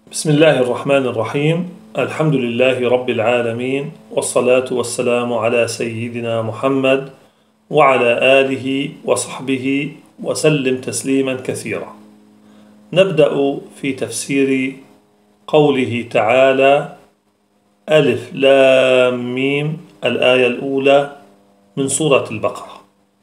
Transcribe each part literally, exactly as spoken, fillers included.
بسم الله الرحمن الرحيم. الحمد لله رب العالمين، والصلاة والسلام على سيدنا محمد وعلى آله وصحبه وسلم تسليما كثيرا. نبدأ في تفسير قوله تعالى: ألف لام ميم، الآية الأولى من سورة البقرة.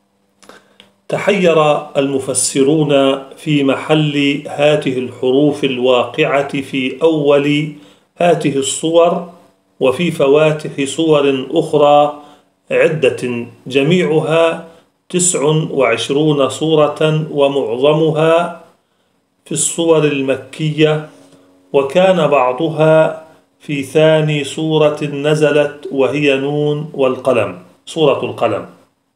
تحير المفسرون في محل هاته الحروف الواقعة في أول هاته الصور وفي فواتح صور أخرى عدة جميعها تسع وعشرون صورة، ومعظمها في الصور المكية، وكان بعضها في ثاني سورة نزلت وهي نون والقلم، سورة القلم.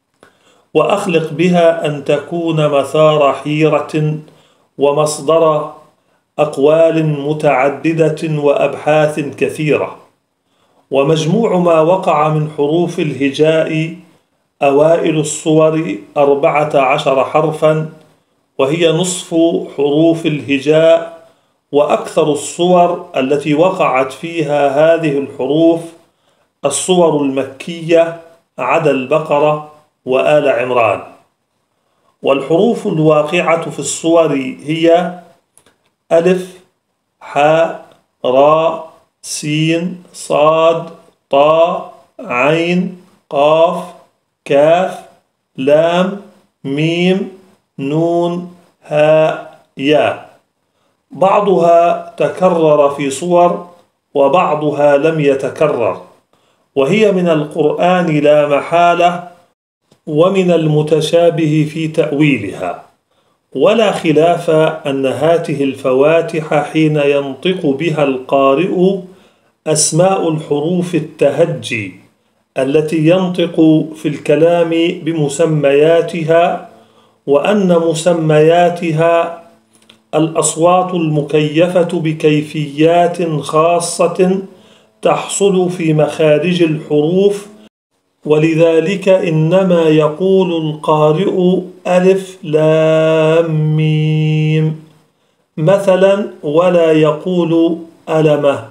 وأخلق بها أن تكون مثار حيرة ومصدر أقوال متعددة وأبحاث كثيرة. ومجموع ما وقع من حروف الهجاء أوائل الصور أربعة عشر حرفا، وهي نصف حروف الهجاء. وأكثر الصور التي وقعت فيها هذه الحروف الصور المكية عدا البقرة وآل عمران. والحروف الواقعة في الصور هي ألف، حاء، راء، سين، صاد، طاء، عين، قاف، كاف، لام، ميم، نون، هاء، ياء. بعضها تكرر في صور وبعضها لم يتكرر، وهي من القرآن لا محالة، ومن المتشابه في تأويلها. ولا خلاف أن هاته الفواتح حين ينطق بها القارئ أسماء الحروف التهجي التي ينطق في الكلام بمسمياتها، وأن مسمياتها الأصوات المكيفة بكيفيات خاصة تحصل في مخارج الحروف. ولذلك إنما يقول القارئ ألف لام ميم مثلا، ولا يقول ألمه.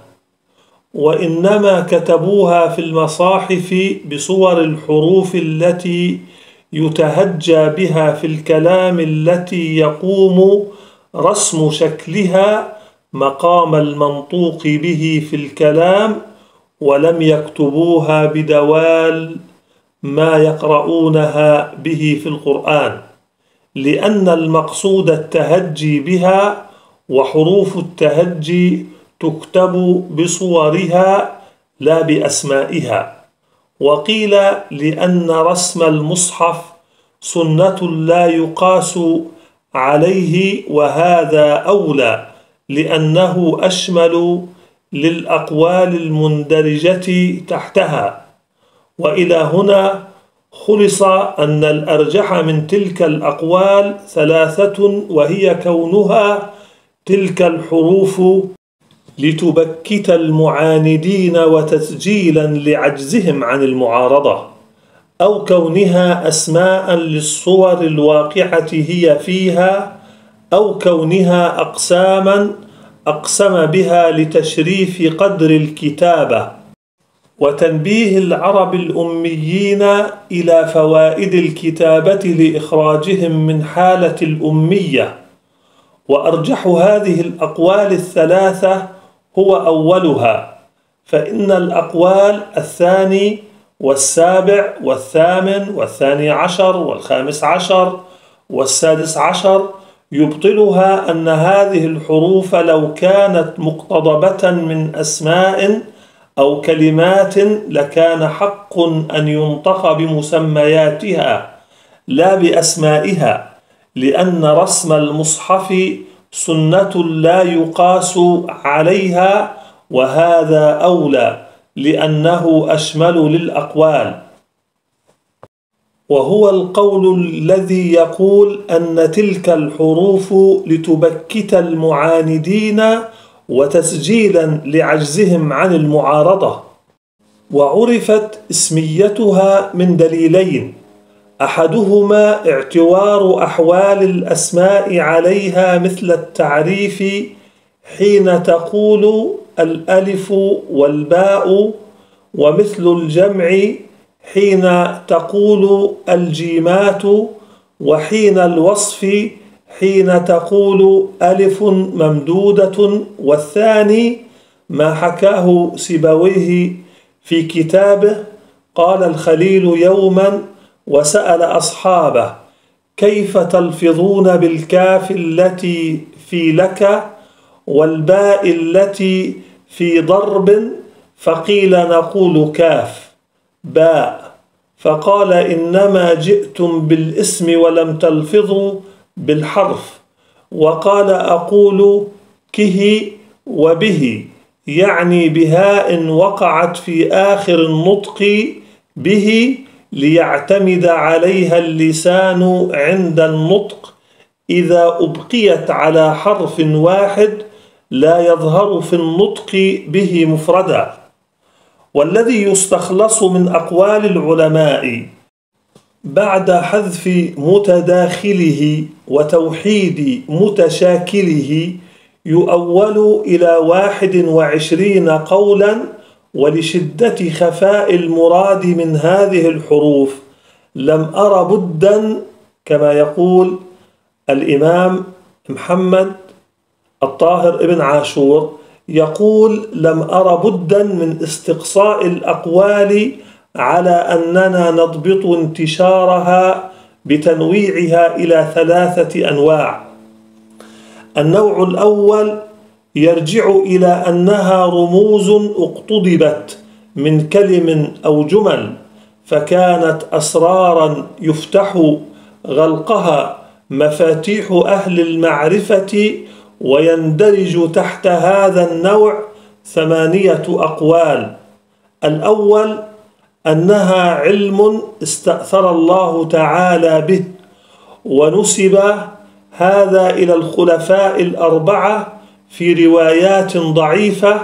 وإنما كتبوها في المصاحف بصور الحروف التي يتهجى بها في الكلام، التي يقوم رسم شكلها مقام المنطوق به في الكلام، ولم يكتبوها بدوال ما يقرؤونها به في القرآن، لأن المقصود التهجي بها، وحروف التهجي تكتب بصورها لا بأسمائها. وقيل لأن رسم المصحف سنة لا يقاس عليه، وهذا أولى لأنه أشمل للأقوال المندرجة تحتها. وإلى هنا خلص أن الأرجح من تلك الأقوال ثلاثة، وهي كونها تلك الحروف لتبكت المعاندين وتسجيلا لعجزهم عن المعارضة، أو كونها أسماء للصور الواقعة هي فيها، أو كونها أقساما أقسم بها لتشريف قدر الكتابة وتنبيه العرب الأميين إلى فوائد الكتابة لإخراجهم من حالة الأمية. وأرجح هذه الأقوال الثلاثة هو أولها، فإن الأقوال الثاني والسابع والثامن والثاني عشر والخامس عشر والسادس عشر يبطلها أن هذه الحروف لو كانت مقتضبة من أسماء أو كلمات لكان حق أن ينطق بمسمياتها لا بأسمائها، لأن رسم المصحف سنة لا يقاس عليها، وهذا أولى لأنه أشمل للأقوال. وهو القول الذي يقول أن تلك الحروف لتبكت المعاندين وتسجيلا لعجزهم عن المعارضة. وعرفت اسميتها من دليلين: أحدهما اعتوار أحوال الأسماء عليها مثل التعريف حين تقول الألف والباء، ومثل الجمع حين تقول الجيمات، وحين الوصف حين تقول ألف ممدودة. والثاني ما حكاه سيبويه في كتابه: قال الخليل يوما وسأل أصحابه: كيف تلفظون بالكاف التي في لك والباء التي في ضرب؟ فقيل نقول كاف باء. فقال إنما جئتم بالاسم ولم تلفظوا بالحرف. وقال أقول كه وبه، يعني بهاء وقعت في آخر النطق به ليعتمد عليها اللسان عند النطق، إذا أبقيت على حرف واحد لا يظهر في النطق به مفردا. والذي يستخلص من أقوال العلماء بعد حذف متداخله وتوحيد متشاكله يؤول إلى واحد وعشرين قولا، ولشدة خفاء المراد من هذه الحروف لم أر بدا، كما يقول الإمام محمد الطاهر ابن عاشور، يقول: لم أر بدا من استقصاء الأقوال على أننا نضبط انتشارها بتنويعها إلى ثلاثة أنواع. النوع الأول يرجع إلى أنها رموز اقتضبت من كلم أو جمل، فكانت أسرارا يفتح غلقها مفاتيح أهل المعرفة، ويندرج تحت هذا النوع ثمانية أقوال. الأول أنها علم استأثر الله تعالى به، ونسب هذا إلى الخلفاء الأربعة في روايات ضعيفة،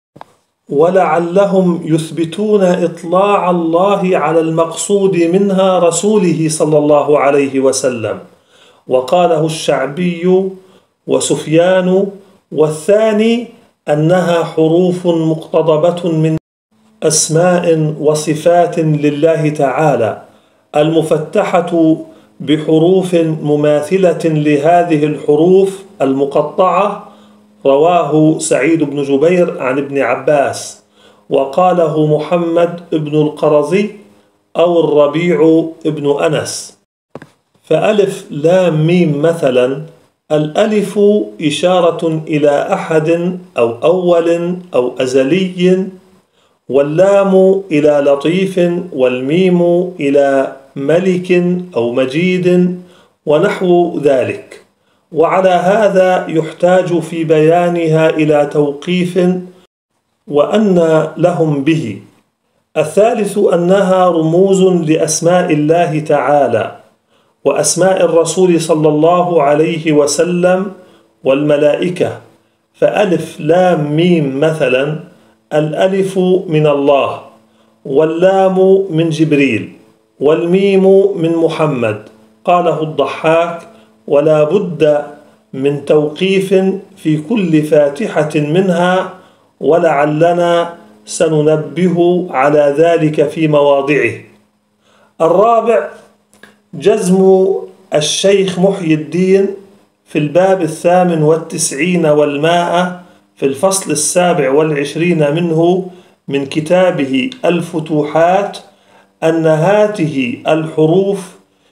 ولعلهم يثبتون إطلاع الله على المقصود منها رسوله صلى الله عليه وسلم، وقاله الشعبي وسفيان. والثاني أنها حروف مقتضبة من أسماء وصفات لله تعالى، المفتحة بحروف مماثلة لهذه الحروف المقطعة. رواه سعيد بن جبير عن ابن عباس، وقاله محمد بن القرظي أو الربيع بن أنس. فألف لام ميم مثلا، الألف إشارة إلى أحد أو أول أو أزلي، واللام إلى لطيف، والميم إلى ملك أو مجيد ونحو ذلك. وعلى هذا يحتاج في بيانها إلى توقيف وأن لهم به. الثالث أنها رموز لأسماء الله تعالى وأسماء الرسول صلى الله عليه وسلم والملائكة. فألف لام ميم مثلا، الألف من الله، واللام من جبريل، والميم من محمد. قاله الضحاك: ولا بد من توقيف في كل فاتحة منها، ولعلنا سننبه على ذلك في مواضعه. الرابع جزم الشيخ محي الدين في الباب الثامن والتسعين والمائة في الفصل السابع والعشرين منه من كتابه الفتوحات أن هذه الحروف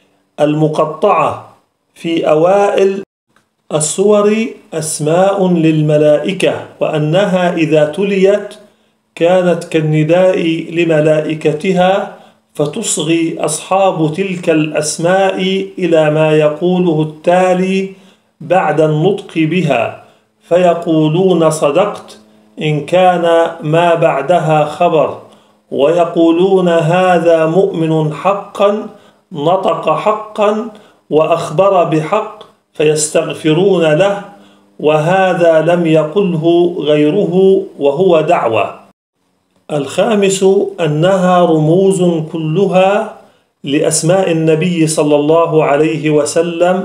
المقطعة في أوائل السور أسماء للملائكة، وأنها إذا تليت كانت كالنداء لملائكتها، فتصغي أصحاب تلك الأسماء إلى ما يقوله التالي بعد النطق بها، فيقولون صدقت إن كان ما بعدها خبر، ويقولون هذا مؤمن حقا نطق حقا وأخبر بحق، فيستغفرون له، وهذا لم يقله غيره وهو دعوة. الخامس أنها رموز كلها لأسماء النبي صلى الله عليه وسلم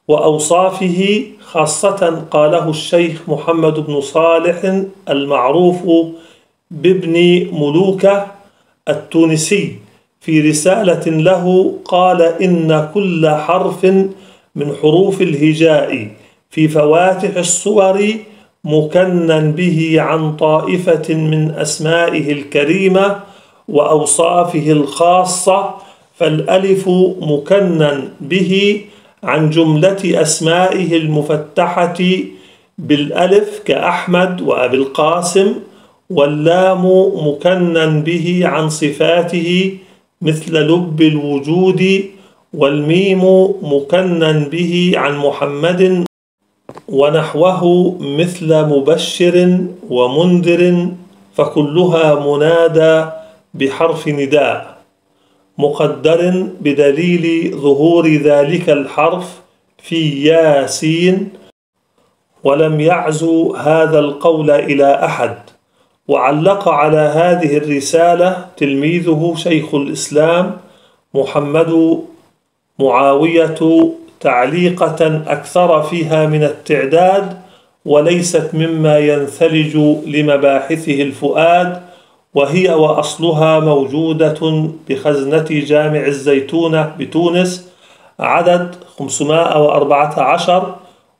وأوصافه، خاصة قاله الشيخ محمد بن صالح المعروف بابن ملوكة التونسي في رسالة له، قال: إن كل حرف من حروف الهجاء في فواتح السور مكنن به عن طائفة من أسمائه الكريمة وأوصافه الخاصة، فالألف مكنن به عن جملة أسمائه المفتحة بالألف كأحمد وأبي القاسم، واللام مكنن به عن صفاته مثل لب الوجود، والميم مكنن به عن محمد ونحوه مثل مبشر ومنذر، فكلها منادى بحرف نداء مقدر بدليل ظهور ذلك الحرف في ياسين، ولم يعزو هذا القول إلى أحد. وعلق على هذه الرسالة تلميذه شيخ الإسلام محمد معاوية تعليقة أكثر فيها من التعداد، وليست مما ينثلج لمباحثه الفؤاد، وهي وأصلها موجودة بخزنة جامع الزيتونة بتونس، عدد خمسمائة وأربعة عشر.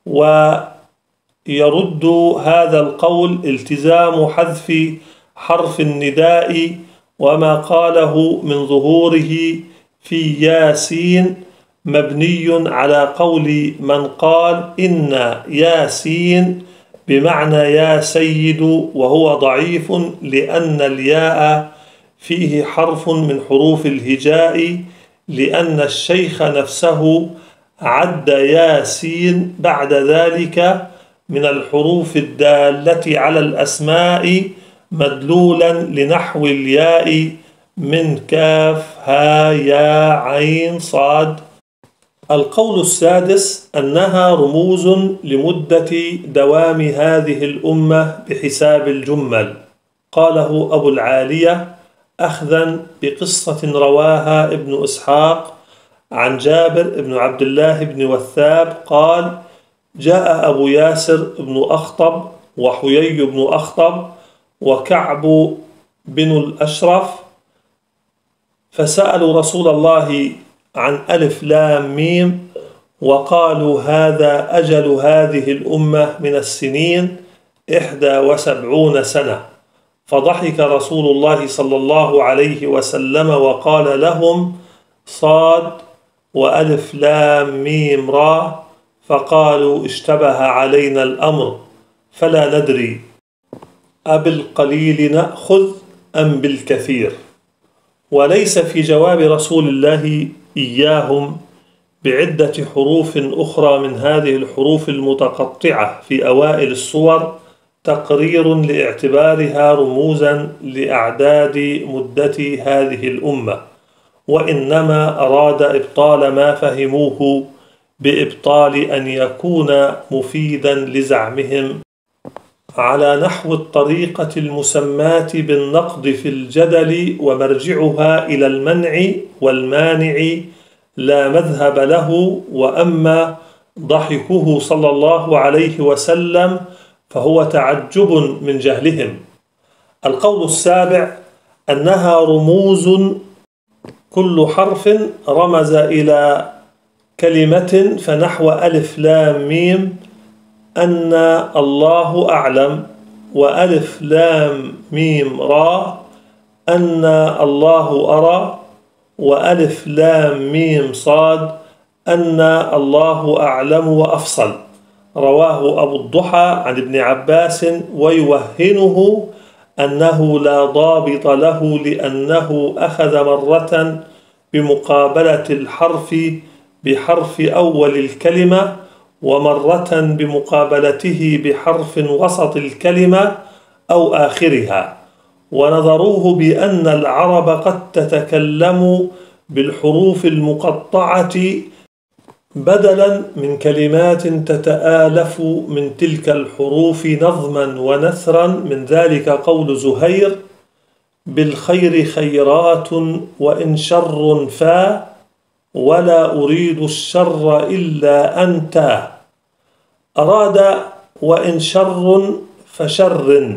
ويرد هذا القول التزام حذف حرف النداء وما قاله من ظهوره في ياسين مبني على قول من قال إن ياسين بمعنى يا سيد، وهو ضعيف لأن الياء فيه حرف من حروف الهجاء، لأن الشيخ نفسه عد ياسين بعد ذلك من الحروف الدالة على الأسماء مدلولا لنحو الياء من كاف ها يا عين صاد. القول السادس أنها رموز لمدة دوام هذه الأمة بحساب الجمل، قاله أبو العالية أخذا بقصة رواها ابن إسحاق عن جابر بن عبد الله بن وثاب قال: جاء أبو ياسر بن أخطب وحيي بن أخطب وكعب بن الأشرف فسألوا رسول الله عن ألف لام ميم، وقالوا: هذا أجل هذه الأمة من السنين إحدى وسبعون سنة. فضحك رسول الله صلى الله عليه وسلم وقال لهم: صاد وألف لام ميم را. فقالوا: اشتبه علينا الأمر فلا ندري أبالقليل نأخذ أم بالكثير. وليس في جواب رسول الله إياهم بعدة حروف أخرى من هذه الحروف المتقطعة في أوائل الصور تقرير لاعتبارها رموزا لأعداد مدة هذه الأمة، وإنما أراد إبطال ما فهموه بإبطال أن يكون مفيدا لزعمهم على نحو الطريقة المسماة بالنقد في الجدل، ومرجعها إلى المنع والمانع لا مذهب له. وأما ضحكه صلى الله عليه وسلم فهو تعجب من جهلهم. القول السابع أنها رموز كل حرف رمز إلى كلمة، فنحو ألف لام ميم أن الله أعلم، وألف لام ميم را أن الله أرى، وألف لام ميم صاد أن الله أعلم وأفصل. رواه أبو الضحى عن ابن عباس، ويوهنه أنه لا ضابط له لأنه أخذ مرة بمقابلة الحرف بحرف أول الكلمة، ومرة بمقابلته بحرف وسط الكلمة أو آخرها. ونظروه بأن العرب قد تتكلم بالحروف المقطعة بدلا من كلمات تتآلف من تلك الحروف نظما ونثرا، من ذلك قول زهير: بالخير خيرات وإن شر فا، ولا أريد الشر إلا أنت. أراد وإن شر فشر،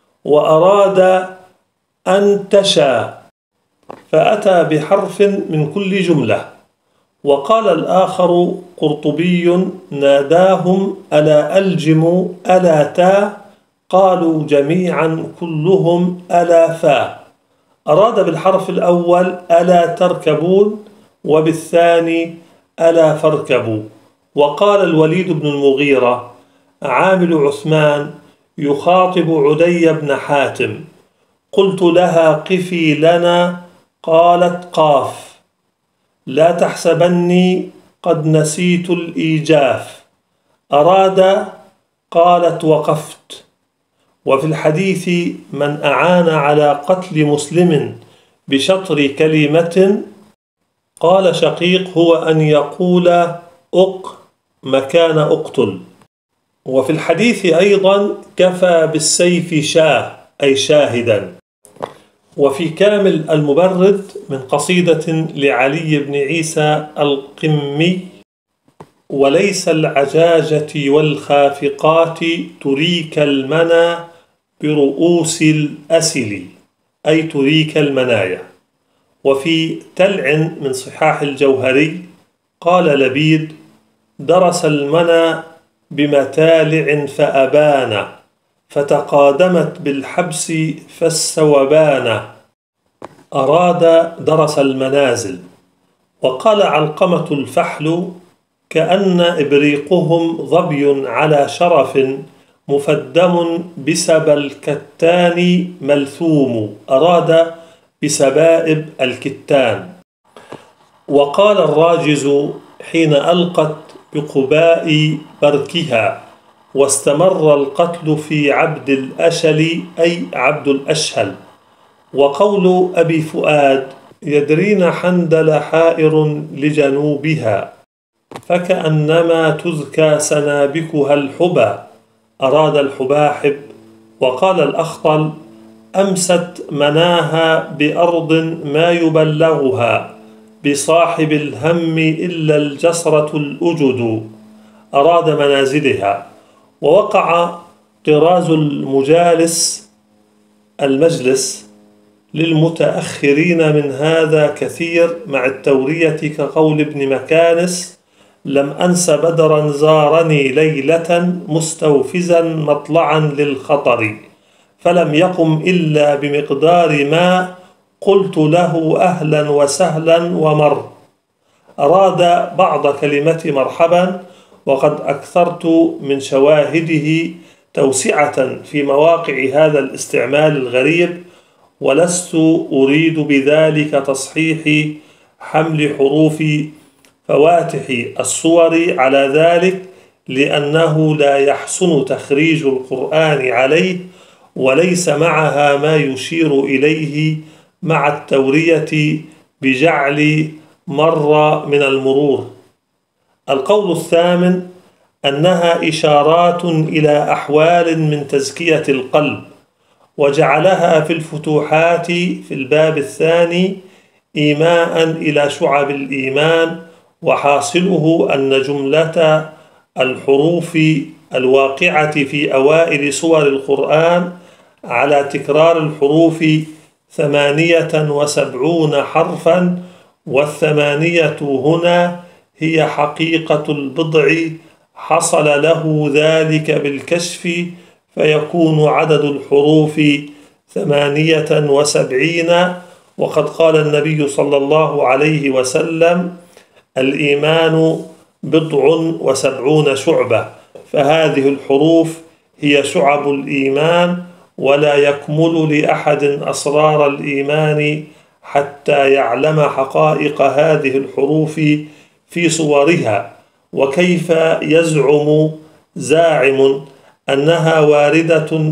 وأراد أن تشاء، فأتى بحرف من كل جملة. وقال الآخر قرطبي: ناداهم ألا ألجم ألا تا، قالوا جميعا كلهم ألا فا. أراد بالحرف الأول ألا تركبون، وبالثاني ألا فاركبوا. وقال الوليد بن المغيرة: عامل عثمان يخاطب عدي بن حاتم: قلت لها قفي لنا، قالت قاف، لا تحسبني قد نسيت الإيجاف. أراد، قالت وقفت. وفي الحديث: من أعان على قتل مسلم بشطر كلمة، قال شقيق: هو أن يقول أق مكان أقتل. وفي الحديث أيضا: كفى بالسيف شاه، أي شاهدا. وفي كامل المبرد من قصيدة لعلي بن عيسى القمي: وليس العجاجة والخافقات تريك المنى برؤوس الأسل، أي تريك المنايا. وفي تلع من صحاح الجوهري قال لبيد: درس المنى بمتالع فأبان، فتقادمت بالحبس فالسوبان. أراد درس المنازل. وقال علقمة الفحل: كأن إبريقهم ظبي على شرف، مفدم بسبى الكتان ملثوم. أراد بسبائب الكتان. وقال الراجز حين ألقت بقباء بركها: واستمر القتل في عبد الأشل، أي عبد الأشهل. وقول أبي فؤاد: يدرين حندل حائر لجنوبها، فكأنما تذكى سنابكها الحبى. أراد الحباحب. وقال الأخطل: أمست مناها بأرض ما يبلغها، بصاحب الهم إلا الجسرة الأجد. أراد منازلها. ووقع طراز المجالس المجلس للمتأخرين من هذا كثير مع التورية، كقول ابن مكانس: لم أنس بدرا زارني ليلة، مستوفزا مطلعا للخطر، فلم يقم إلا بمقدار ما قلت له أهلا وسهلا ومر. أراد بعض كلمة مرحبا، وقد أكثرت من شواهده توسعة في مواقع هذا الاستعمال الغريب، ولست أريد بذلك تصحيح حمل حروف فواتح الصور على ذلك، لأنه لا يحسن تخريج القرآن عليه، وليس معها ما يشير إليه مع التورية بجعل مر من المرور. القول الثامن: أنها إشارات إلى أحوال من تزكية القلب، وجعلها في الفتوحات في الباب الثاني إيماء إلى شعب الإيمان. وحاصله أن جملة الحروف الواقعة في أوائل سور القرآن على تكرار الحروف ثمانية وسبعون حرفا، والثمانية هنا هي حقيقة البضع، حصل له ذلك بالكشف، فيكون عدد الحروف ثمانية وسبعين. وقد قال النبي صلى الله عليه وسلم: الإيمان بضع وسبعون شعبة. فهذه الحروف هي شعب الإيمان، ولا يكمل لأحد أسرار الإيمان حتى يعلم حقائق هذه الحروف في صورها. وكيف يزعم زاعم أنها واردة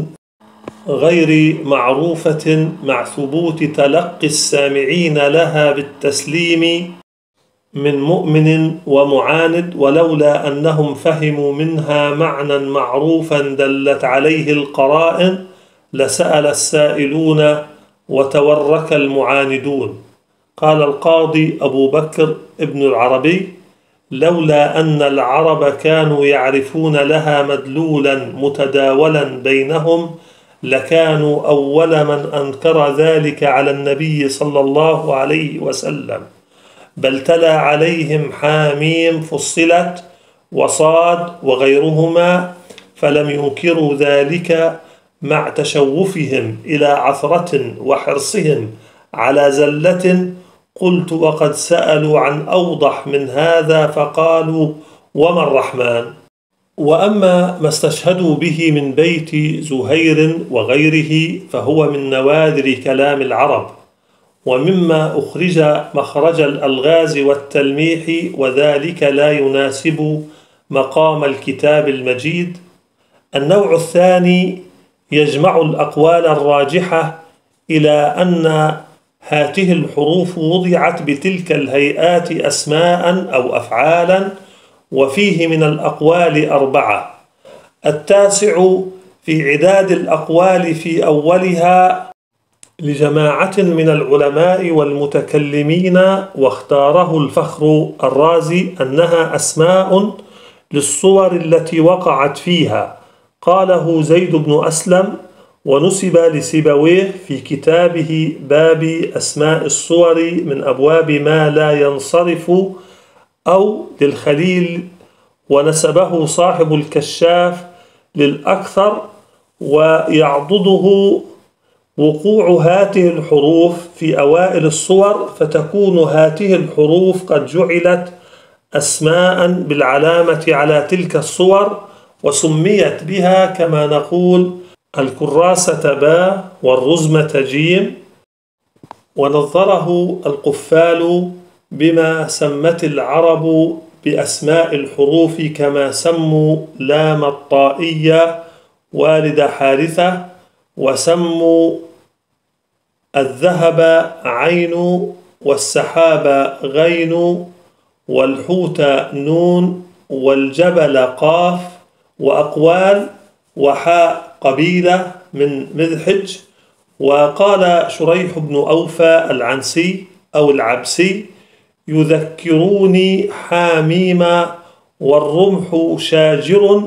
غير معروفة مع ثبوت تلقي السامعين لها بالتسليم من مؤمن ومعاند، ولولا أنهم فهموا منها معنى معروفا دلت عليه القرائن لسأل السائلون وتورك المعاندون. قال القاضي أبو بكر ابن العربي: لولا أن العرب كانوا يعرفون لها مدلولا متداولا بينهم لكانوا أول من أنكر ذلك على النبي صلى الله عليه وسلم، بل تلا عليهم حاميم فصلت وصاد وغيرهما فلم ينكروا ذلك مع تشوفهم إلى عثرة وحرصهم على زلة. قلت: وقد سألوا عن أوضح من هذا فقالوا: وما الرحمن؟ وأما ما استشهدوا به من بيت زهير وغيره فهو من نوادر كلام العرب، ومما أخرج مخرج الألغاز والتلميح، وذلك لا يناسب مقام الكتاب المجيد. النوع الثاني يجمع الأقوال الراجحة إلى أن هاته الحروف وضعت بتلك الهيئات أسماء أو أفعالا، وفيه من الأقوال أربعة. التاسع في عداد الأقوال في أولها لجماعة من العلماء والمتكلمين، واختاره الفخر الرازي أنها أسماء للصور التي وقعت فيها. قاله زيد بن أسلم، ونسب لسيبويه في كتابه باب أسماء الصور من أبواب ما لا ينصرف، أو للخليل، ونسبه صاحب الكشاف للأكثر، ويعضده وقوع هاته الحروف في أوائل الصور، فتكون هاته الحروف قد جعلت أسماء بالعلامة على تلك الصور، وسميت بها كما نقول الكراسة باء والرزمة جيم. ونظره القفال بما سمت العرب بأسماء الحروف، كما سموا لام الطائية والد حارثة، وسموا الذهب عين، والسحاب غين، والحوت نون، والجبل قاف، وأقوال وحاء قبيلة من مذحج. وقال شريح بن أوفى العنسي أو العبسي: يذكروني حاميما والرمح شاجر،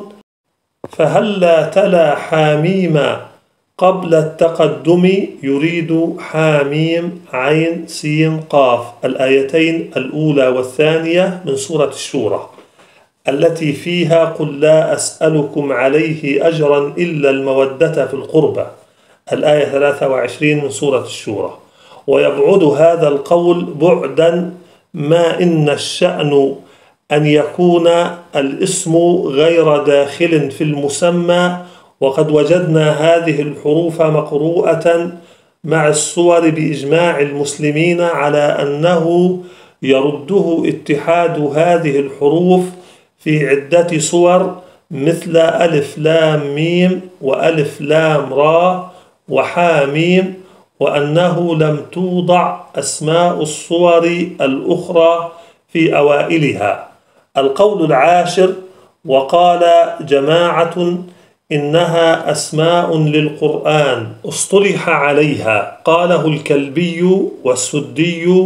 فهلا تلا حاميما قبل التقدم يريد حاميم عين سين قاف. الآيتين الأولى والثانية من سورة الشورى، التي فيها: قل لا أسألكم عليه أجرا إلا المودة في القربى، الآية ثلاثة وعشرين من سورة الشورى. ويبعد هذا القول بعدا ما إن الشأن أن يكون الاسم غير داخل في المسمى، وقد وجدنا هذه الحروف مقروءة مع الصور بإجماع المسلمين على أنه يرده اتحاد هذه الحروف في عدة صور، مثل ألف لام ميم وألف لام را وحاميم، وأنه لم توضع أسماء الصور الأخرى في أوائلها. القول العاشر: وقال جماعة إنها أسماء للقرآن اصطلح عليها، قاله الكلبي والسدي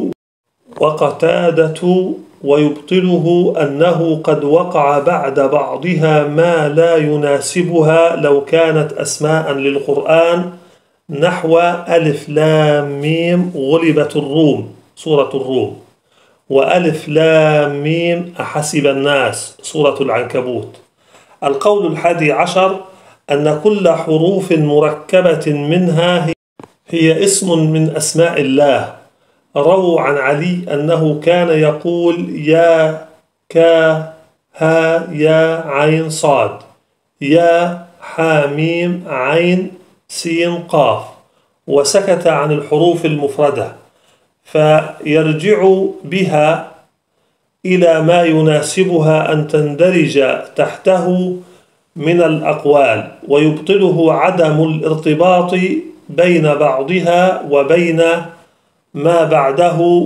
وقتادة، ويبطله أنه قد وقع بعد بعضها ما لا يناسبها لو كانت أسماء للقرآن، نحو ألف لام ميم غلبت الروم سورة الروم، وألف لام ميم أحسب الناس سورة العنكبوت. القول الحادي عشر: أن كل حروف مركبة منها هي اسم من أسماء الله. رووا عن علي أنه كان يقول يا كا ها يا عين صاد، يا حاميم عين سين قاف، وسكت عن الحروف المفردة، فيرجع بها إلى ما يناسبها أن تندرج تحته من الأقوال، ويبطله عدم الارتباط بين بعضها وبين ما بعده،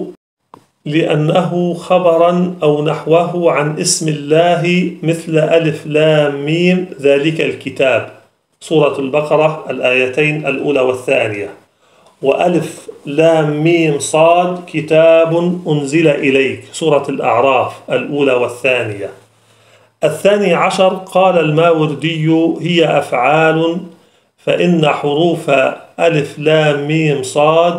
لأنه خبرا أو نحوه عن اسم الله، مثل ألف لام ميم ذلك الكتاب سورة البقرة الآيتين الأولى والثانية. وألف لام ميم صاد كتاب أنزل إليك، سورة الأعراف الأولى والثانية. الثاني عشر قال الماوردي هي أفعال، فإن حروف ألف لام ميم صاد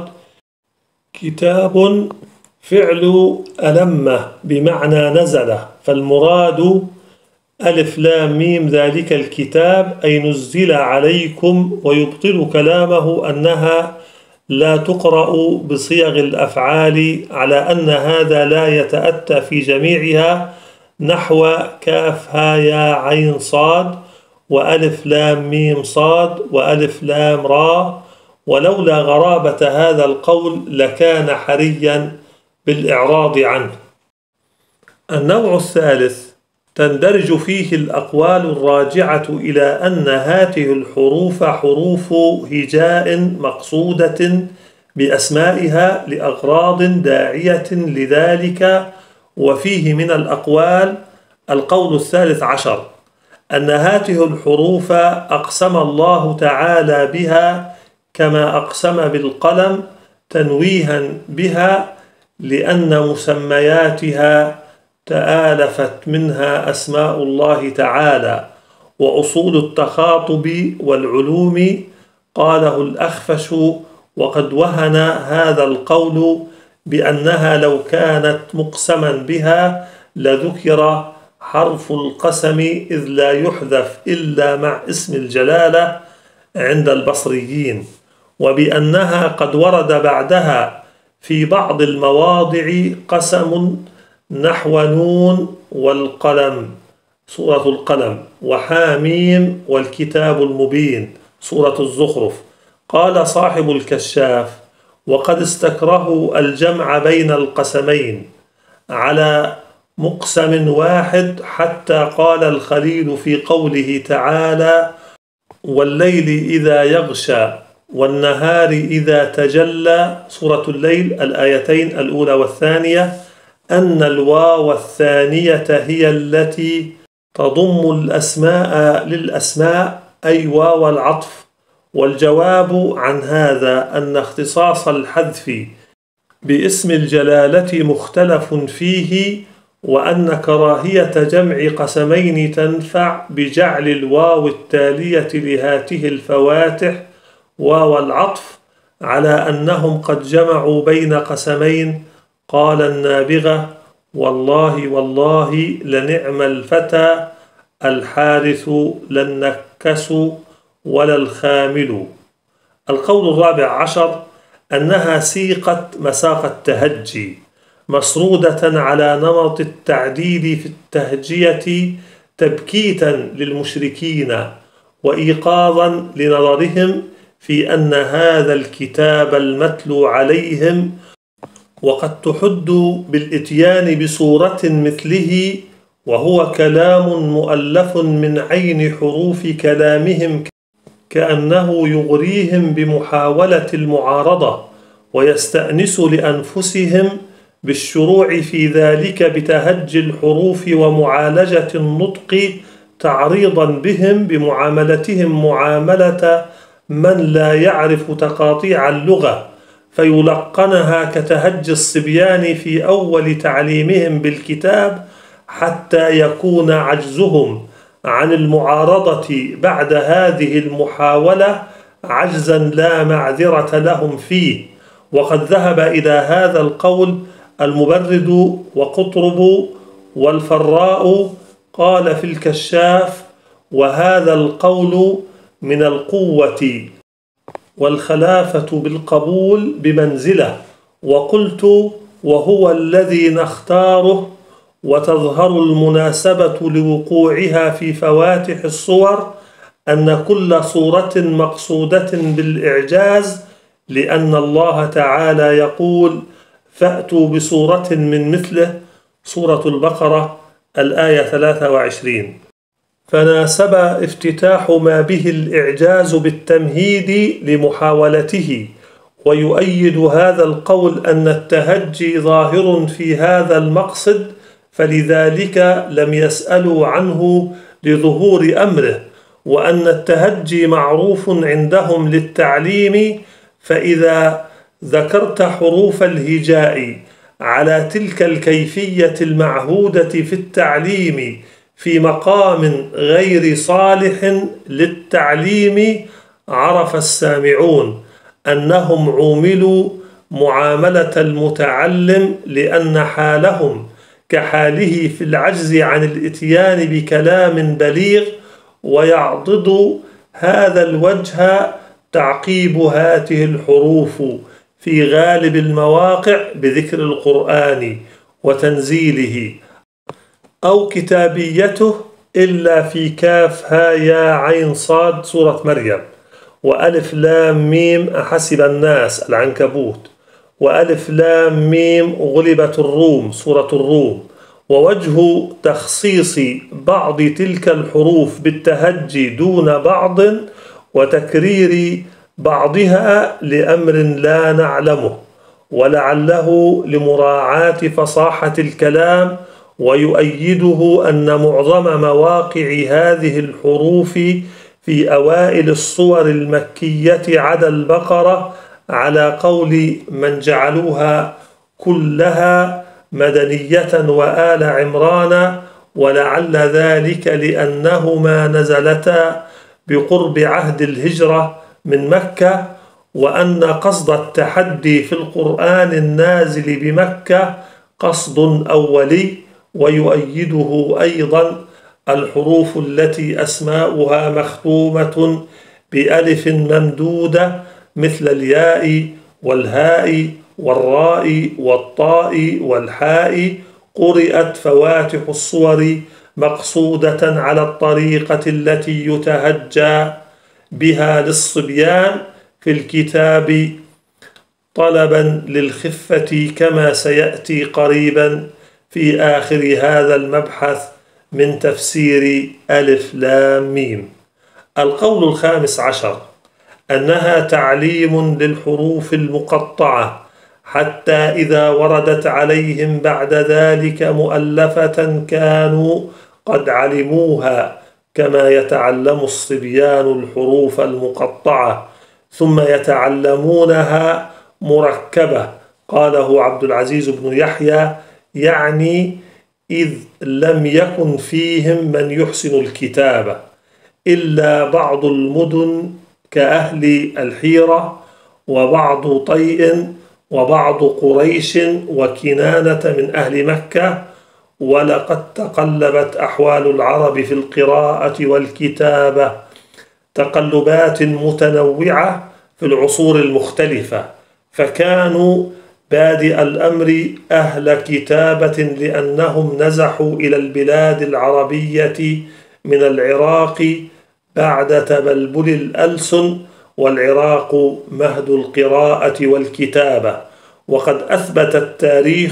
كتاب فعل ألم بمعنى نزل، فالمراد ألف لام ميم ذلك الكتاب أي نزل عليكم، ويبطل كلامه أنها لا تقرأ بصيغ الأفعال على أن هذا لا يتأتى في جميعها، نحو كاف ها يا عين صاد وألف لام ميم صاد وألف لام را، ولولا غرابة هذا القول لكان حريا بالإعراض عنه. النوع الثالث تندرج فيه الأقوال الراجعة إلى أن هذه الحروف حروف هجاء مقصودة بأسمائها لأغراض داعية لذلك. وفيه من الأقوال القول الثالث عشر أن هذه الحروف أقسم الله تعالى بها كما أقسم بالقلم تنويها بها، لأن مسمياتها تآلفت منها أسماء الله تعالى. وأصول التخاطب والعلوم قاله الأخفش، وقد وهن هذا القول بأنها لو كانت مقسما بها لذكر حرف القسم، إذ لا يحذف إلا مع اسم الجلالة عند البصريين، وبأنها قد ورد بعدها في بعض المواضع قسم نحو نون والقلم سورة القلم، وحاميم والكتاب المبين سورة الزخرف. قال صاحب الكشاف: وقد استكرهوا الجمع بين القسمين على مقسم واحد، حتى قال الخليل في قوله تعالى: والليل إذا يغشى والنهار إذا تجلى سورة الليل الآيتين الأولى والثانية، أن الواو الثانية هي التي تضم الأسماء للأسماء، أي واو العطف. والجواب عن هذا أن اختصاص الحذف باسم الجلالة مختلف فيه، وأن كراهية جمع قسمين تنفع بجعل الواو التالية لهاته الفواتح واو العطف، على أنهم قد جمعوا بين قسمين. قال النابغة: والله والله لنعم الفتى الحارث لنكس ولا الخامل. القول الرابع عشر أنها سيقت مساق التهجي، مسرودة على نمط التعديل في التهجية تبكيتا للمشركين وإيقاظا لنظرهم في أن هذا الكتاب المتلو عليهم وقد تحد بالإتيان بصورة مثله، وهو كلام مؤلف من عين حروف كلامهم، كأنه يغريهم بمحاولة المعارضة، ويستأنس لأنفسهم بالشروع في ذلك بتهجي الحروف ومعالجة النطق، تعريضا بهم بمعاملتهم معاملة من لا يعرف تقاطيع اللغة، فيلقنها كتهجي الصبيان في أول تعليمهم بالكتاب، حتى يكون عجزهم عن المعارضة بعد هذه المحاولة عجزا لا معذرة لهم فيه. وقد ذهب إلى هذا القول المبرد وقطرب والفراء. قال في الكشاف: وهذا القول من القوة والخلافة بالقبول بمنزلة. وقلت: وهو الذي نختاره، وتظهر المناسبة لوقوعها في فواتح الصور أن كل صورة مقصودة بالإعجاز، لأن الله تعالى يقول: فأتوا بصورة من مثله سورة البقرة الآية ثلاثة وعشرين. فناسب افتتاح ما به الإعجاز بالتمهيد لمحاولته. ويؤيد هذا القول أن التهجي ظاهر في هذا المقصد، فلذلك لم يسألوا عنه لظهور أمره، وأن التهجي معروف عندهم للتعليم، فإذا ذكرت حروف الهجاء على تلك الكيفية المعهودة في التعليم في مقام غير صالح للتعليم، عرف السامعون أنهم عوملوا معاملة المتعلم، لأن حالهم كحاله في العجز عن الإتيان بكلام بليغ، ويعضد هذا الوجه تعقيب هاته الحروف في غالب المواقع بذكر القرآن وتنزيله أو كتابيته، إلا في كاف ها يا عين صاد سورة مريم، وألف لام ميم أحسب الناس العنكبوت، وألف لام ميم غلبت الروم سورة الروم. ووجه تخصيص بعض تلك الحروف بالتهجي دون بعض وتكرير بعضها لأمر لا نعلمه، ولعله لمراعاة فصاحة الكلام، ويؤيده أن معظم مواقع هذه الحروف في أوائل الصور المكية عدا البقرة، على قول من جعلوها كلها مدنية وآل عمران، ولعل ذلك لأنهما نزلتا بقرب عهد الهجرة من مكة، وأن قصد التحدي في القرآن النازل بمكة قصد أولي. ويؤيده أيضا الحروف التي أسماؤها مختومة بألف ممدودة مثل الياء والهاء والراء والطاء والحاء، قرئت فواتح الصور مقصودة على الطريقة التي يتهجى بها للصبيان في الكتاب طلبا للخفة، كما سيأتي قريبا في آخر هذا المبحث من تفسير ألف لام ميم. القول الخامس عشر أنها تعليم للحروف المقطعة، حتى إذا وردت عليهم بعد ذلك مؤلفة كانوا قد علموها، كما يتعلم الصبيان الحروف المقطعة ثم يتعلمونها مركبة. قاله عبد العزيز بن يحيى: يعني إذ لم يكن فيهم من يحسن الكتابة إلا بعض المدن كأهل الحيرة وبعض طيء وبعض قريش وكنانة من أهل مكة. ولقد تقلبت أحوال العرب في القراءة والكتابة تقلبات متنوعة في العصور المختلفة، فكانوا بادئ الأمر أهل كتابة لأنهم نزحوا إلى البلاد العربية من العراق بعد تبلبل الألسن، والعراق مهد القراءة والكتابة. وقد أثبت التاريخ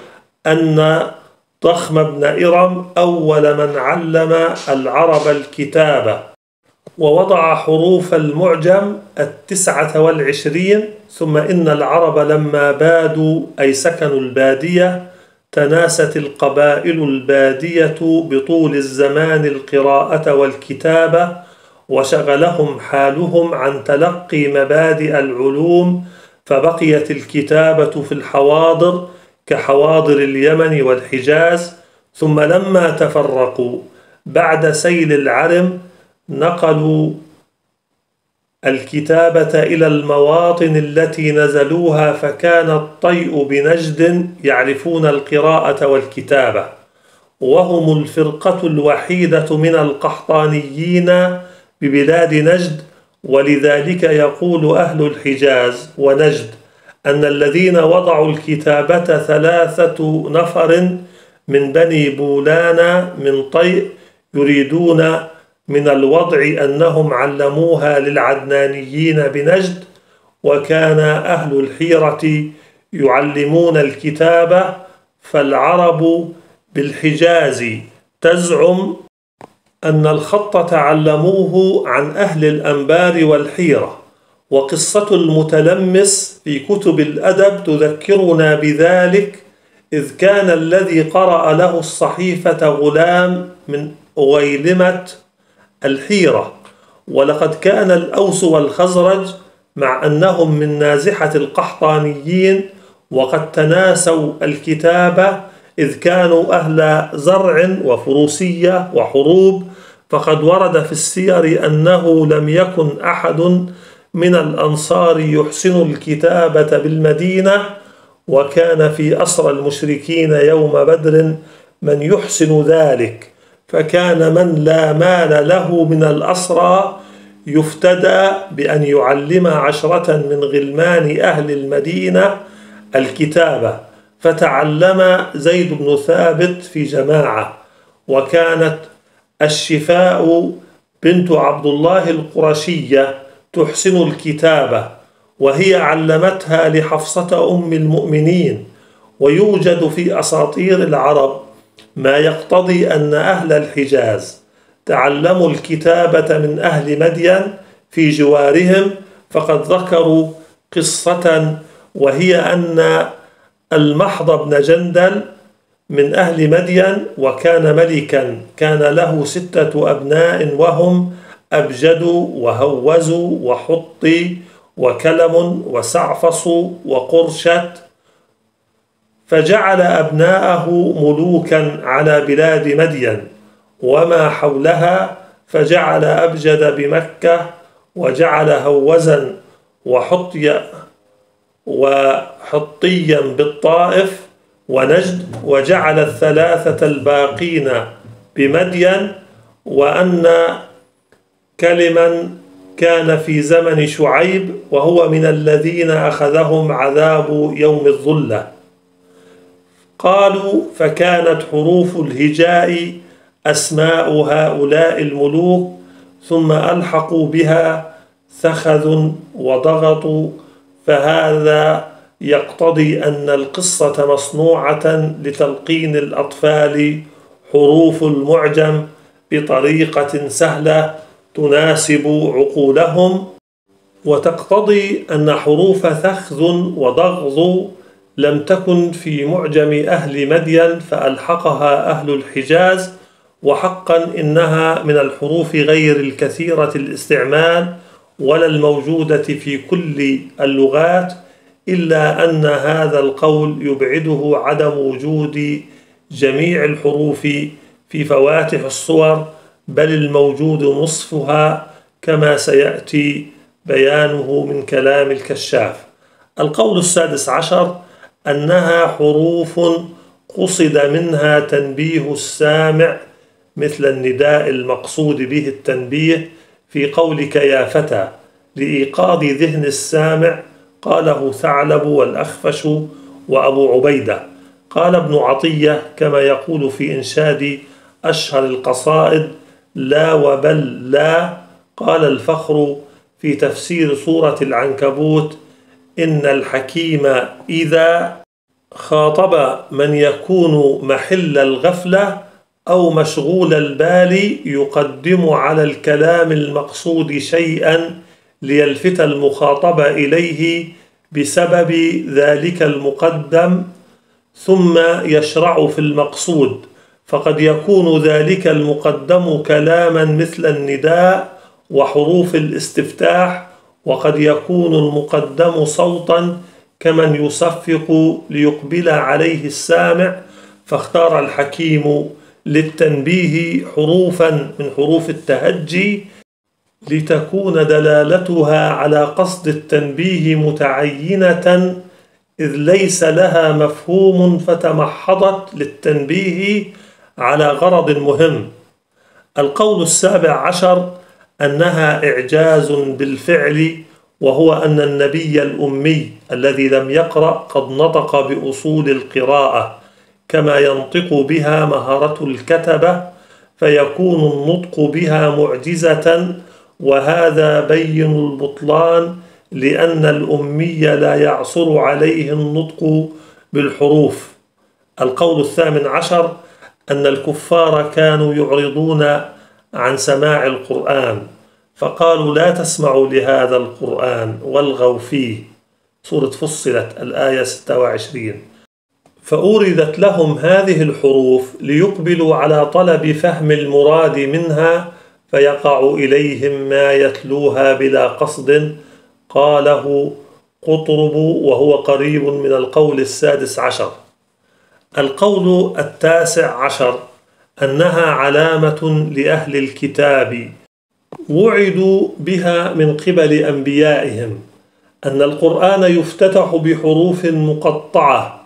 أن ضخم بن إرم أول من علم العرب الكتابة، ووضع حروف المعجم التسعة والعشرين. ثم إن العرب لما بادوا أي سكنوا البادية تناست القبائل البادية بطول الزمان القراءة والكتابة، وشغلهم حالهم عن تلقي مبادئ العلوم، فبقيت الكتابة في الحواضر كحواضر اليمن والحجاز. ثم لما تفرقوا بعد سيل العرم نقلوا الكتابة إلى المواطن التي نزلوها، فكان الطيء بنجد يعرفون القراءة والكتابة، وهم الفرقة الوحيدة من القحطانيين ببلاد نجد. ولذلك يقول أهل الحجاز ونجد أن الذين وضعوا الكتابة ثلاثة نفر من بني بولانا من طيء، يريدون من الوضع أنهم علموها للعدنانيين بنجد، وكان أهل الحيرة يعلمون الكتابة. فالعرب بالحجاز تزعم أن الخط تعلموه عن أهل الأنبار والحيرة، وقصة المتلمس في كتب الأدب تذكرنا بذلك، إذ كان الذي قرأ له الصحيفة غلام من أغيلمة الحيرة، ولقد كان الأوس والخزرج مع أنهم من نازحة القحطانيين وقد تناسوا الكتابة إذ كانوا أهل زرع وفروسية وحروب، فقد ورد في السير أنه لم يكن أحد من الأنصار يحسن الكتابة بالمدينة، وكان في أسرى المشركين يوم بدر من يحسن ذلك، فكان من لا مال له من الأسرى يفتدى بأن يعلم عشرة من غلمان أهل المدينة الكتابة، فتعلم زيد بن ثابت في جماعة، وكانت الشفاء بنت عبد الله القرشية تحسن الكتابة، وهي علمتها لحفصة أم المؤمنين. ويوجد في أساطير العرب ما يقتضي أن أهل الحجاز تعلموا الكتابة من أهل مدين في جوارهم، فقد ذكروا قصة وهي أن المحض بن جندل من أهل مدين وكان ملكا، كان له ستة أبناء وهم أبجد وهوز وحطي وكلم وسعفص وقرشت، فجعل أبناءه ملوكا على بلاد مدين وما حولها، فجعل أبجد بمكة، وجعل هوزا وحطي وحطيا بالطائف ونجد، وجعل الثلاثة الباقين بمدين، وأن كلما كان في زمن شعيب وهو من الذين أخذهم عذاب يوم الظلة. قالوا فكانت حروف الهجاء أسماء هؤلاء الملوك، ثم ألحقوا بها ثخذ وضغط، فهذا يقتضي أن القصة مصنوعة لتلقين الأطفال حروف المعجم بطريقة سهلة تناسب عقولهم، وتقتضي أن حروف ثخذ وضغض لم تكن في معجم أهل مدين فألحقها أهل الحجاز، وحقا إنها من الحروف غير الكثيرة الاستعمال ولا الموجودة في كل اللغات، إلا أن هذا القول يبعده عدم وجود جميع الحروف في فواتح الصور، بل الموجود نصفها كما سيأتي بيانه من كلام الكشاف. القول السادس عشر أنها حروف قصد منها تنبيه السامع، مثل النداء المقصود به التنبيه في قولك يا فتى، لإيقاظ ذهن السامع، قاله ثعلب والأخفش وأبو عبيدة. قال ابن عطية كما يقول في إنشاد أشهر القصائد لا وبل لا. قال الفخر في تفسير سورة العنكبوت إن الحكيم إذا خاطب من يكون محل الغفلة أو مشغول البال يقدم على الكلام المقصود شيئا ليلفت المخاطب إليه بسبب ذلك المقدم، ثم يشرع في المقصود، فقد يكون ذلك المقدم كلاما مثل النداء وحروف الاستفتاح، وقد يكون المقدم صوتا كمن يصفق ليقبل عليه السامع، فاختار الحكيم للتنبيه حروفا من حروف التهجي لتكون دلالتها على قصد التنبيه متعينة، إذ ليس لها مفهوم فتمحضت للتنبيه على غرض مهم. القول السابع عشر أنها إعجاز بالفعل، وهو أن النبي الأمي الذي لم يقرأ قد نطق بأصول القراءة كما ينطق بها مهرة الكتبة، فيكون النطق بها معجزة، وهذا بين البطلان، لأن الأمي لا يعصر عليه النطق بالحروف. القول الثامن عشر أن الكفار كانوا يعرضون عن سماع القرآن، فقالوا لا تسمعوا لهذا القرآن والغوا فيه، سورة فصلت الآية ستة وعشرين. فأوردت لهم هذه الحروف ليقبلوا على طلب فهم المراد منها، فيقع إليهم ما يتلوها بلا قصد. قاله قطرب وهو قريب من القول السادس عشر. القول التاسع عشر أنها علامة لأهل الكتاب وعدوا بها من قبل أنبيائهم، أن القرآن يفتتح بحروف مقطعة.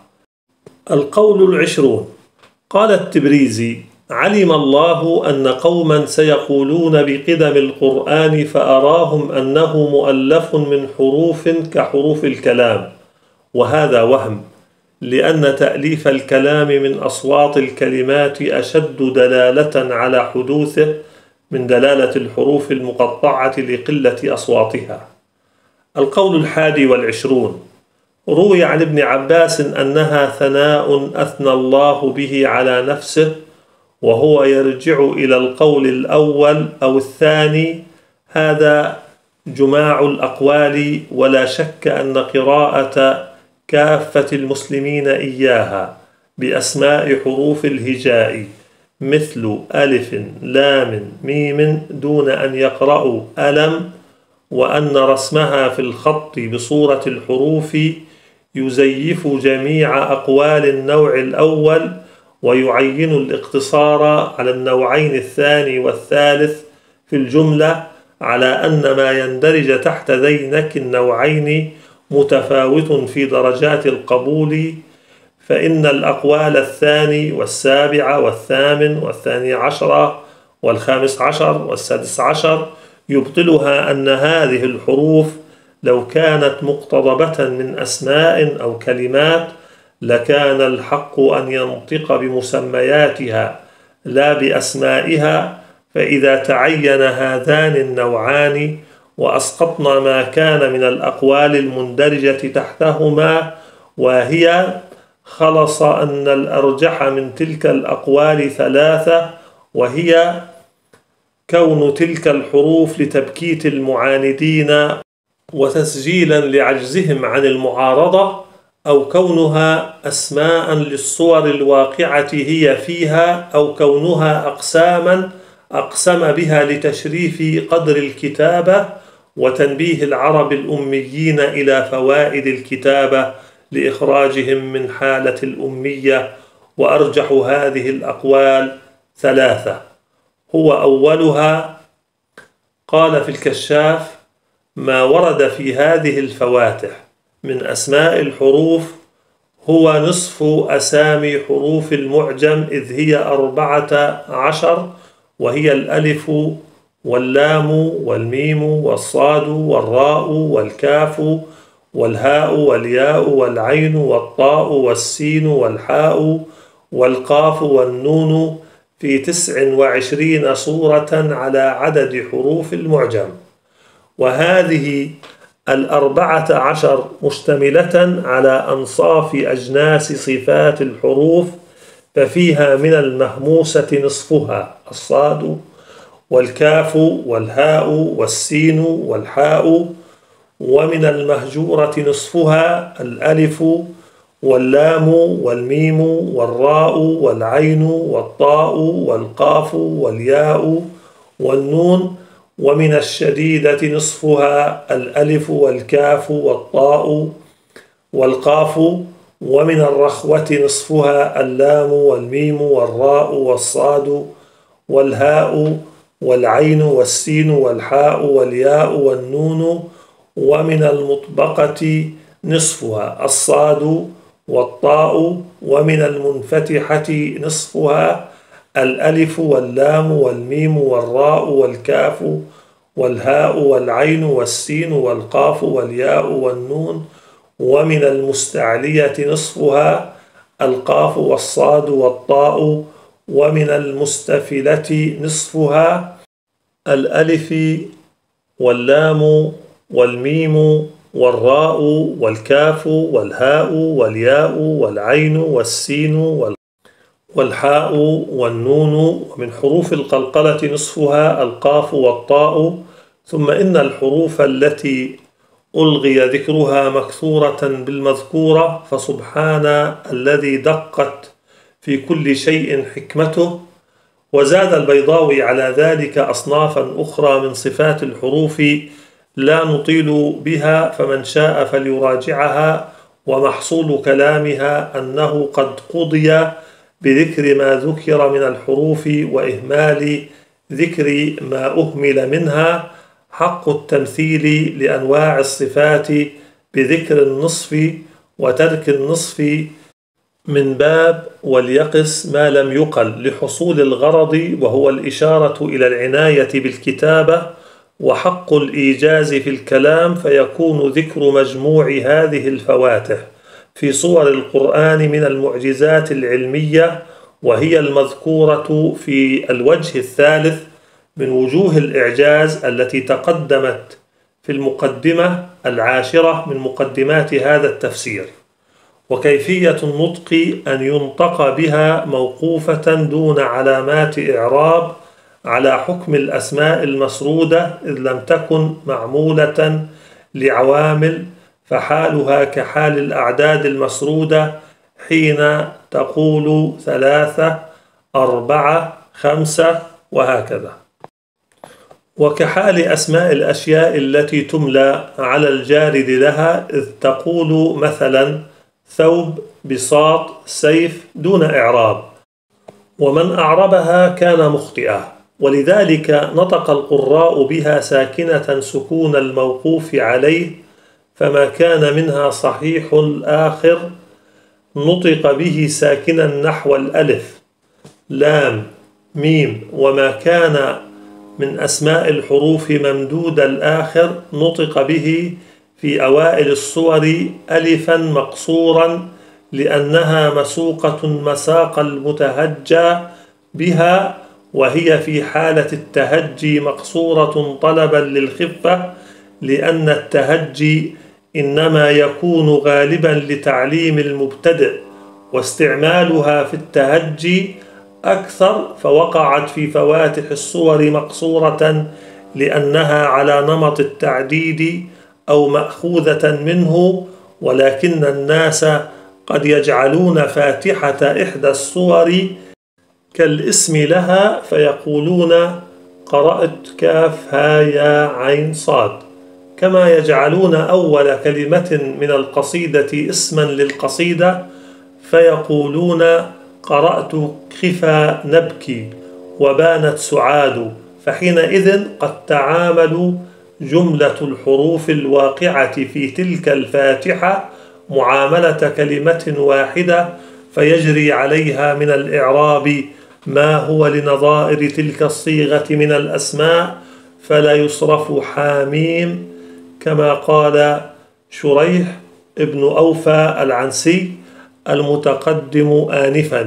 القول العشرون قال التبريزي: علم الله أن قوما سيقولون بقدم القرآن فأراهم أنه مؤلف من حروف كحروف الكلام، وهذا وهم، لأن تأليف الكلام من أصوات الكلمات أشد دلالة على حدوثه من دلالة الحروف المقطعة لقلة أصواتها. القول الحادي والعشرون روي عن ابن عباس أنها ثناء أثنى الله به على نفسه، وهو يرجع إلى القول الأول أو الثاني، هذا جماع الأقوال، ولا شك أن قراءة كافة المسلمين إياها بأسماء حروف الهجاء مثل ألف لام ميم دون أن يقرأوا ألم، وأن رسمها في الخط بصورة الحروف يزيف جميع أقوال النوع الأول ويعين الاقتصار على النوعين الثاني والثالث في الجملة، على أن ما يندرج تحت ذينك النوعين متفاوت في درجات القبول، فإن الأقوال الثاني والسابع والثامن والثاني عشر والخامس عشر والسادس عشر يبطلها أن هذه الحروف لو كانت مقتضبة من أسماء أو كلمات لكان الحق أن ينطق بمسمياتها لا بأسمائها، فإذا تعين هذان النوعان وأسقطنا ما كان من الأقوال المندرجة تحتهما، وهي خلص أن الأرجح من تلك الأقوال ثلاثة، وهي كون تلك الحروف لتبكيت المعاندين وتسجيلا لعجزهم عن المعارضة، أو كونها أسماء للصور الواقعة هي فيها، أو كونها أقساما أقسم بها لتشريف قدر الكتابة وتنبيه العرب الأميين إلى فوائد الكتابة لإخراجهم من حالة الأمية. وأرجح هذه الأقوال ثلاثة. هو أولها قال في الكشاف: ما ورد في هذه الفواتح من أسماء الحروف هو نصف أسامي حروف المعجم، إذ هي أربعة عشر، وهي الألف واللام والميم والصاد والراء والكاف والهاء والياء والعين والطاء والسين والحاء والقاف والنون، في تسع وعشرين صورة على عدد حروف المعجم. وهذه الأربعة عشر مشتملة على أنصاف أجناس صفات الحروف، ففيها من المهموسة نصفها الصاد والكاف والهاء والسين والحاء، ومن المهجورة نصفها الألف واللام والميم والراء والعين والطاء والقاف والياء والنون، ومن الشديدة نصفها الألف والكاف والطاء والقاف، ومن الرخوة نصفها اللام والميم والراء والصاد والهاء والعين والسين والحاء والياء والنون، ومن المطبقة نصفها الصاد والطاء، ومن المنفتحة نصفها الألف واللام والميم والراء والكاف والهاء والعين والسين والقاف والياء والنون، ومن المستعلية نصفها القاف والصاد والطاء، ومن المستفلة نصفها الألف واللام والميم والراء والكاف والهاء والياء والعين والسين والحاء والنون، ومن حروف القلقلة نصفها القاف والطاء. ثم إن الحروف التي ألغي ذكرها مكثورة بالمذكورة، فسبحان الذي دقت في كل شيء حكمته. وزاد البيضاوي على ذلك أصنافا أخرى من صفات الحروف لا نطيل بها، فمن شاء فليراجعها، ومحصول كلامها أنه قد قضي بذكر ما ذكر من الحروف وإهمال ذكر ما أهمل منها، حق التمثيل لأنواع الصفات بذكر النصف وترك النصف من باب وليقس ما لم يقل لحصول الغرض، وهو الإشارة إلى العناية بالكتابة، وحق الإيجاز في الكلام فيكون ذكر مجموع هذه الفواتح في صور القرآن من المعجزات العلمية، وهي المذكورة في الوجه الثالث من وجوه الإعجاز التي تقدمت في المقدمة العاشرة من مقدمات هذا التفسير. وكيفية النطق أن ينطق بها موقوفة دون علامات إعراب على حكم الأسماء المسرودة، إذ لم تكن معمولة لعوامل، فحالها كحال الأعداد المسرودة حين تقول ثلاثة أربعة خمسة وهكذا. وكحال أسماء الأشياء التي تملى على الجارد لها، إذ تقول مثلا ثوب بساط سيف دون إعراب، ومن أعربها كان مخطئا، ولذلك نطق القراء بها ساكنة سكون الموقوف عليه، فما كان منها صحيح الآخر نطق به ساكنا نحو الألف لام ميم، وما كان من أسماء الحروف ممدود الآخر نطق به في أوائل الصور ألفا مقصورا، لأنها مسوقة مساق المتهجى بها، وهي في حالة التهجي مقصورة طلبا للخفة، لأن التهجي إنما يكون غالبا لتعليم المبتدئ، واستعمالها في التهجي أكثر، فوقعت في فواتح الصور مقصورة لأنها على نمط التعديد أو مأخوذة منه، ولكن الناس قد يجعلون فاتحة إحدى الصور كالاسم لها، فيقولون قرأت كاف ها يا عين صاد، كما يجعلون أول كلمة من القصيدة اسما للقصيدة، فيقولون قرأت خفا نبكي وبانت سعاد، فحينئذ قد تعاملوا جملة الحروف الواقعة في تلك الفاتحة معاملة كلمة واحدة، فيجري عليها من الإعراب ما هو لنظائر تلك الصيغة من الأسماء، فلا يصرف حاميم، كما قال شريح ابن أوفى العنسي المتقدم آنفا: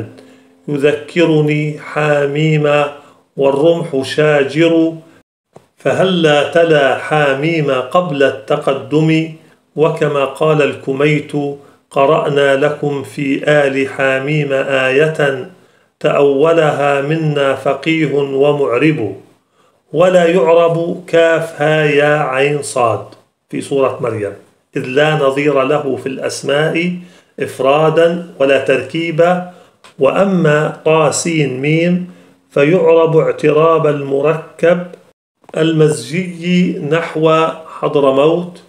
يذكرني حاميم والرمح شاجر، فهلا تلا حاميم قبل التقدم. وكما قال الكميت: قرأنا لكم في آل حاميم آية تأولها منا فقيه ومعرب، ولا يعرب كاف ها يا عين صاد في سورة مريم، إذ لا نظير له في الأسماء إفرادا ولا تركيبا. وأما طا سين ميم فيعرب اعتراب المركب المزجي نحو حضرموت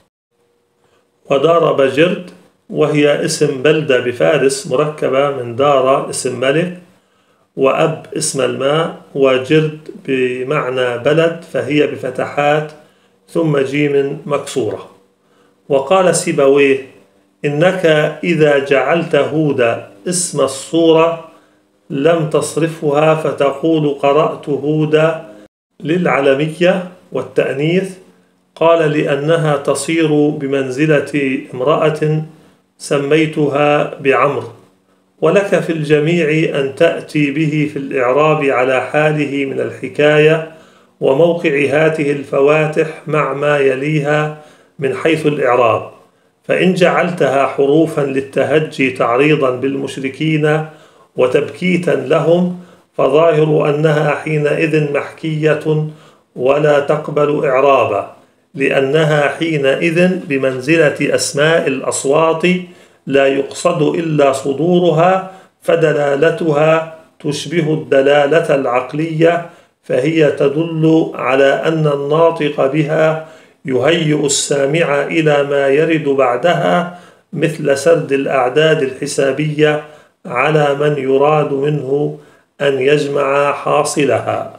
ودار بجرد، وهي اسم بلدة بفارس مركبة من دار اسم ملك، وأب اسم الماء، وجرد بمعنى بلد، فهي بفتحات ثم جيم مكسورة. وقال سيبويه: إنك إذا جعلت هود اسم الصورة لم تصرفها فتقول قرأت هود للعلمية والتأنيث. قال: لأنها تصير بمنزلة امرأة سميتها بعمر، ولك في الجميع أن تأتي به في الإعراب على حاله من الحكاية وموقع هذه الفواتح مع ما يليها من حيث الإعراب. فإن جعلتها حروفا للتهجي تعريضا بالمشركين وتبكيتا لهم، فظاهر أنها حينئذ محكية ولا تقبل إعرابا، لأنها حينئذ بمنزلة أسماء الأصوات لا يقصد إلا صدورها، فدلالتها تشبه الدلالة العقلية، فهي تدل على أن الناطق بها يهيئ السامع إلى ما يرد بعدها مثل سرد الأعداد الحسابية على من يراد منه أن يجمع حاصلها،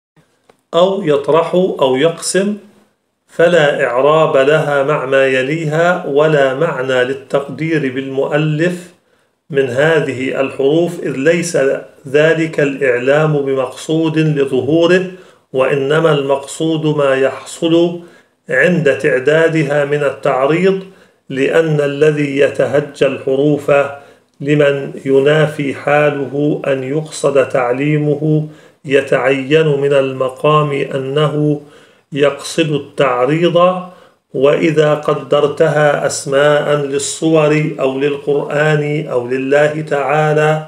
أو يطرح أو يقسم، فلا إعراب لها مع ما يليها ولا معنى للتقدير بالمؤلف من هذه الحروف، إذ ليس ذلك الإعلام بمقصود لظهوره، وإنما المقصود ما يحصل عند تعدادها من التعريض، لأن الذي يتهجى الحروف لمن ينافي حاله أن يقصد تعليمه يتعين من المقام أنه يقصد التعريض. وإذا قدرتها أسماء للصور أو للقرآن أو لله تعالى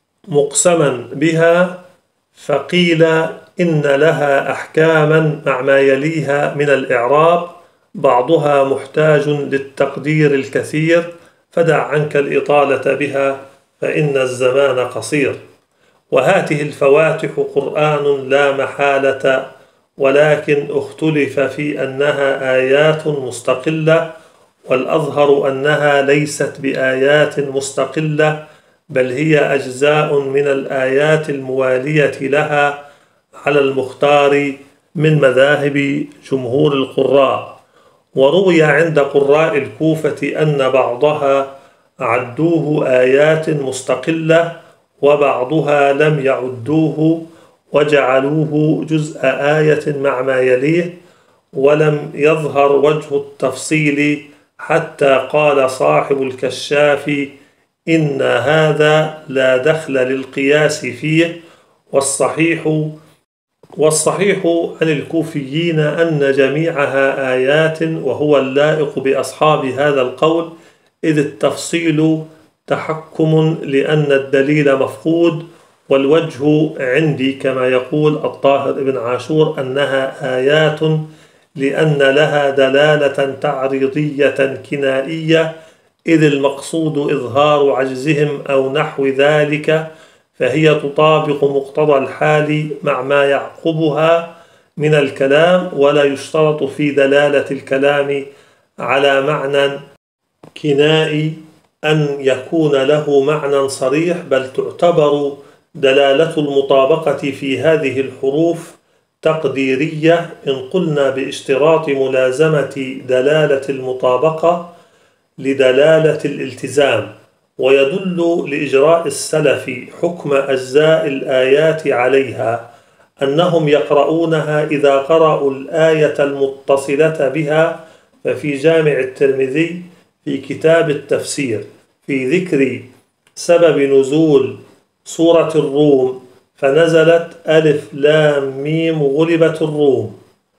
مقسما بها، فقيل إن لها أحكاما مع ما يليها من الإعراب، بعضها محتاج للتقدير الكثير، فدع عنك الإطالة بها فإن الزمان قصير. وهاته الفواتح قرآن لا محالة، ولكن اختلف في أنها آيات مستقلة، والأظهر أنها ليست بآيات مستقلة، بل هي أجزاء من الآيات الموالية لها على المختار من مذاهب جمهور القراء. وروي عند قراء الكوفة أن بعضها عدوه آيات مستقلة وبعضها لم يعدوه وجعلوه جزء آية مع ما يليه، ولم يظهر وجه التفصيل حتى قال صاحب الكشاف إن هذا لا دخل للقياس فيه. والصحيح والصحيح عن الكوفيين أن جميعها آيات، وهو اللائق بأصحاب هذا القول، إذ التفصيل تحكم لأن الدليل مفقود، والوجه عندي كما يقول الطاهر بن عاشور أنها آيات لأن لها دلالة تعريضية كنائية، إذ المقصود إظهار عجزهم أو نحو ذلك، فهي تطابق مقتضى الحال مع ما يعقبها من الكلام، ولا يشترط في دلالة الكلام على معنى كنائي أن يكون له معنى صريح، بل تعتبر دلالة المطابقة في هذه الحروف تقديرية إن قلنا باشتراط ملازمة دلالة المطابقة لدلالة الالتزام. ويدل لإجراء السلف حكم أجزاء الآيات عليها أنهم يقرؤونها إذا قرأوا الآية المتصلة بها. ففي جامع الترمذي في كتاب التفسير في ذكر سبب نزول سورة الروم فنزلت ألف لام ميم غلبت الروم،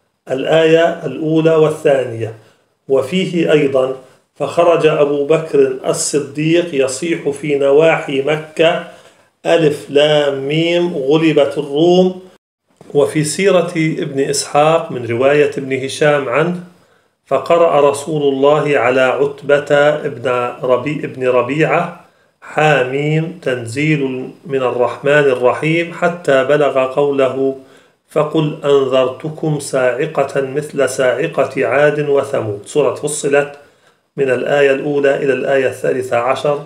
الآية الأولى والثانية. وفيه أيضا فخرج أبو بكر الصديق يصيح في نواحي مكة ألف لام ميم غلبت الروم. وفي سيرة ابن إسحاق من رواية ابن هشام عنه فقرأ رسول الله على عتبة ابن, ربي ابن ربيعة حاميم تنزيل من الرحمن الرحيم حتى بلغ قوله فقل أنذرتكم صاعقة مثل صاعقة عاد وثمود. سورة فصلت من الآية الأولى إلى الآية الثالثة عشر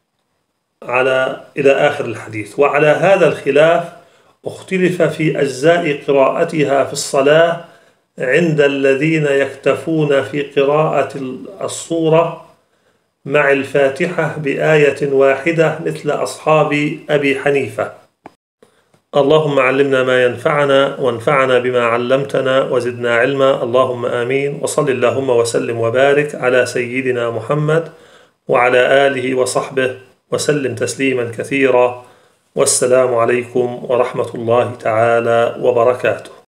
على إلى آخر الحديث. وعلى هذا الخلاف اختلف في أجزاء قراءتها في الصلاة عند الذين يكتفون في قراءة الصورة مع الفاتحة بآية واحدة مثل أصحاب أبي حنيفة. اللهم علمنا ما ينفعنا وانفعنا بما علمتنا وزدنا علما، اللهم آمين. وصل اللهم وسلم وبارك على سيدنا محمد وعلى آله وصحبه وسلم تسليما كثيرا، والسلام عليكم ورحمة الله تعالى وبركاته.